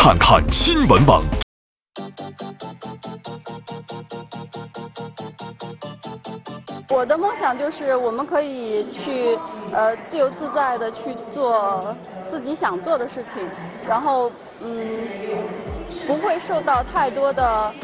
看看新闻网。 我的梦想就是我们可以去自由自在的去做自己想做的事情，然后不会受到太多的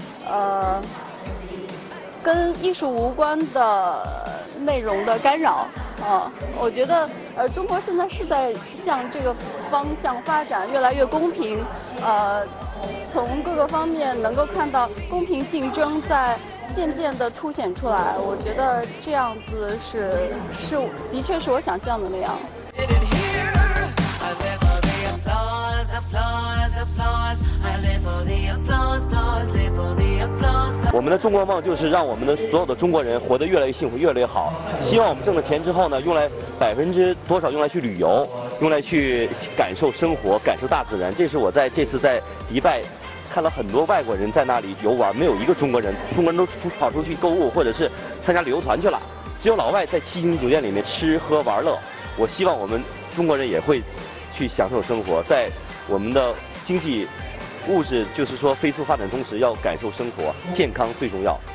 跟艺术无关的内容的干扰。我觉得中国现在是在向这个方向发展，越来越公平。从各个方面能够看到公平竞争在渐渐地凸显出来。我觉得这样子的确是我想象的那样。 我们的中国梦就是让我们的所有的中国人活得越来越幸福，越来越好。希望我们挣了钱之后呢，用来多少用来去旅游，用来去感受生活，感受大自然。这是我这次在迪拜看了很多外国人在那里游玩，没有一个中国人都跑出去购物或者是参加旅游团去了，只有老外在7星级酒店里面吃喝玩乐。我希望我们中国人也会去享受生活，在我们的经济物质就是说飞速发展同时，要感受生活，健康最重要。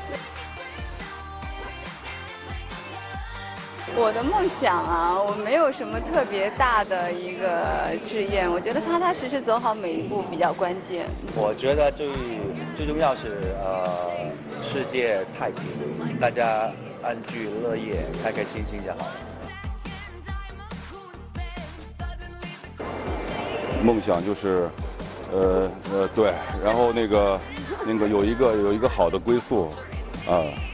我的梦想啊，我没有什么特别大的一个志愿，我觉得踏踏实实走好每一步比较关键。 我觉得最重要是世界太平，大家安居乐业，开开心心就好了。 梦想就是对，然后那个有一个好的归宿啊。